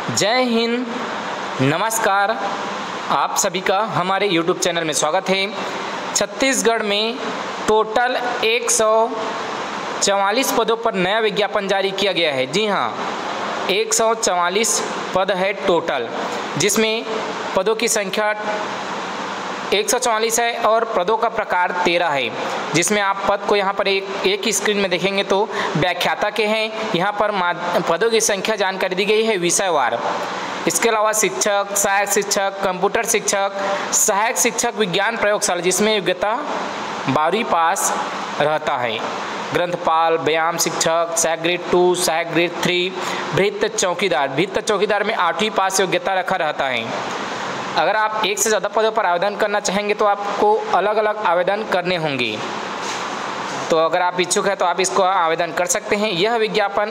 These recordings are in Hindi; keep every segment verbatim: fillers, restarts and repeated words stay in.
जय हिंद, नमस्कार। आप सभी का हमारे यूट्यूब चैनल में स्वागत है। छत्तीसगढ़ में टोटल एक सौ चवालीस पदों पर नया विज्ञापन जारी किया गया है। जी हाँ, एक सौ चवालीस पद है टोटल, जिसमें पदों की संख्या एक सौ चवालीस है और पदों का प्रकार तेरह है, जिसमें आप पद को यहाँ पर एक एक ही स्क्रीन में देखेंगे तो व्याख्याता के हैं। यहाँ पर पदों की संख्या जानकारी दी गई है विषयवार। इसके अलावा शिक्षक, सहायक शिक्षक, कंप्यूटर शिक्षक, सहायक शिक्षक विज्ञान प्रयोगशाला, जिसमें योग्यता बारहवीं पास रहता है, ग्रंथपाल, व्यायाम शिक्षक, सहायक ग्रेड टू, सहायक ग्रेड थ्री, भृत्य चौकीदार। भृत्य चौकीदार में आठवीं पास योग्यता रखा रहता है। अगर आप एक से ज़्यादा पदों पर आवेदन करना चाहेंगे तो आपको अलग अलग आवेदन करने होंगे। तो अगर आप इच्छुक हैं तो आप इसको आवेदन कर सकते हैं। यह विज्ञापन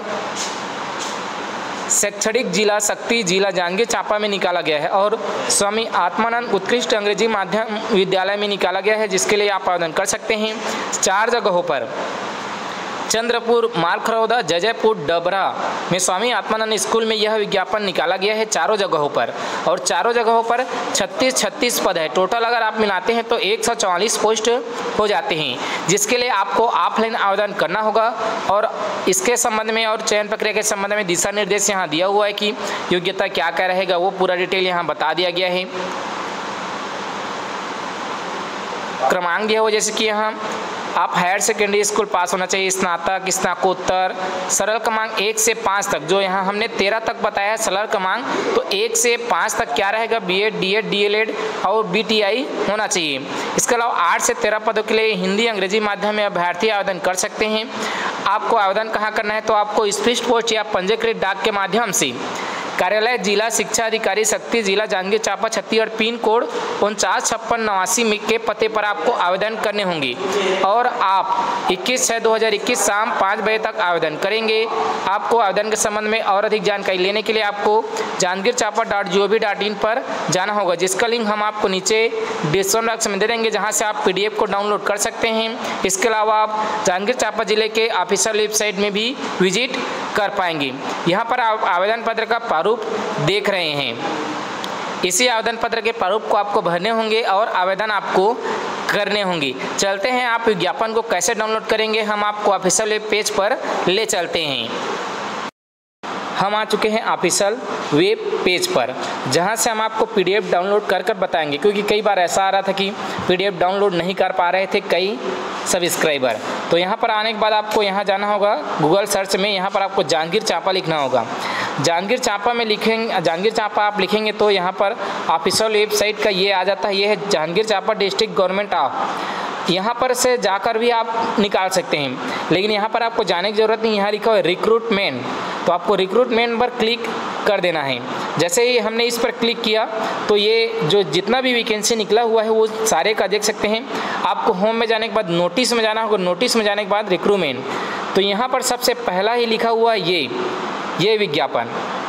शैक्षणिक जिला शक्ति जिला जांजगीर चांपा में निकाला गया है और स्वामी आत्मानंद उत्कृष्ट अंग्रेजी माध्यम विद्यालय में निकाला गया है, जिसके लिए आप आवेदन कर सकते हैं। चार जगहों पर चंद्रपुर, मालखरौदा, जजयपुर, डबरा में स्वामी आत्मानंद स्कूल में यह विज्ञापन निकाला गया है चारों जगहों पर, और चारों जगहों पर छत्तीस छत्तीस पद है टोटल। अगर आप मिलाते हैं तो एक सौ चौवालीस पोस्ट हो जाते हैं, जिसके लिए आपको ऑफलाइन आवेदन करना होगा। और इसके संबंध में और चयन प्रक्रिया के संबंध में दिशा निर्देश यहाँ दिया हुआ है कि योग्यता क्या क्या रहेगा, वो पूरा डिटेल यहाँ बता दिया गया है। क्रमांक दिया हुआ जैसे कि यहाँ आप हायर सेकेंडरी स्कूल पास होना चाहिए, स्नातक, स्नाकोत्तर। सरल क्रमांक एक से पाँच तक, जो यहाँ हमने तेरह तक बताया है सरल क्रमांक, तो एक से पाँच तक क्या रहेगा, बीएड, डीएड, डीएलएड और बीटीआई होना चाहिए। इसके अलावा आठ से तेरह पदों के लिए हिंदी अंग्रेजी माध्यम में अभ्यर्थी आवेदन कर सकते हैं। आपको आवेदन कहाँ करना है, तो आपको स्पीड पोस्ट या पंजीकृत डाक के माध्यम से कार्यालय जिला शिक्षा अधिकारी शक्ति जिला जांजगीर चांपा छत्तीसगढ़ पिन कोड उनचास छप्पन नवासी के पते पर आपको आवेदन करने होंगे। और आप इक्कीस छः दो हज़ार इक्कीस शाम पाँच बजे तक आवेदन करेंगे। आपको आवेदन के संबंध में और अधिक जानकारी लेने के लिए आपको Janjgir Champa dot G O V dot in पर जाना होगा, जिसका लिंक हम आपको नीचे डिस्क्रिप्शन बॉक्स में दे देंगे, जहाँ से आप पी डी एफ को डाउनलोड कर सकते हैं। इसके अलावा आप जांजगीर चांपा जिले के ऑफिशियल वेबसाइट में भी विजिट कर पाएंगे। यहाँ पर आप आवेदन पत्र का प्रारूप देख रहे हैं। इसी आवेदन पत्र के प्रारूप को आपको भरने होंगे और आवेदन आपको करने होंगे। चलते हैं आप विज्ञापन को कैसे डाउनलोड करेंगे, हम आपको ऑफिशियल वेब पेज पर ले चलते हैं। हम आ चुके हैं ऑफिशियल वेब पेज पर, जहां से हम आपको पीडीएफ डाउनलोड कर कर बताएंगे, क्योंकि कई बार ऐसा आ रहा था कि पीडीएफ डाउनलोड नहीं कर पा रहे थे कई सब्सक्राइबर। तो यहां पर आने के बाद आपको यहां जाना होगा गूगल सर्च में, यहां पर आपको जांजगीर चांपा लिखना होगा। जांजगीर चांपा में लिखेंगे, जांजगीर चांपा आप लिखेंगे तो यहाँ पर ऑफिशियल वेबसाइट का ये आ जाता है। ये है Janjgir Champa district government of. यहाँ पर से जाकर भी आप निकाल सकते हैं, लेकिन यहाँ पर आपको जाने की ज़रूरत नहीं। यहाँ लिखा हुआ है रिक्रूटमेंट, तो आपको रिक्रूटमेंट पर क्लिक कर देना है। जैसे ही हमने इस पर क्लिक किया तो ये जो जितना भी वैकेंसी निकला हुआ है वो सारे का देख सकते हैं। आपको होम में जाने के बाद नोटिस में जाना होगा, नोटिस में जाने के बाद रिक्रूटमेंट। तो यहाँ पर सबसे पहला ही लिखा हुआ है ये ये विज्ञापन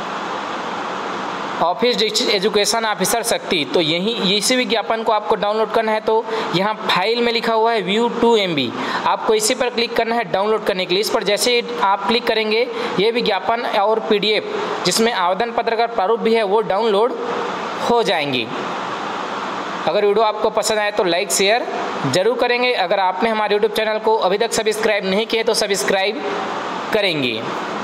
ऑफिस डिस्ट्रिक्ट एजुकेशन ऑफिसर शक्ति। तो यही इसी विज्ञापन को आपको डाउनलोड करना है। तो यहाँ फाइल में लिखा हुआ है व्यू टू एम बी, आपको इसी पर क्लिक करना है डाउनलोड करने के लिए। इस पर जैसे ही आप क्लिक करेंगे ये विज्ञापन और पीडीएफ जिसमें आवेदन पत्र का प्रारूप भी है वो डाउनलोड हो जाएंगी। अगर वीडियो आपको पसंद आए तो लाइक शेयर जरूर करेंगे। अगर आपने हमारे यूट्यूब चैनल को अभी तक सब्सक्राइब नहीं किया तो सब्सक्राइब करेंगे।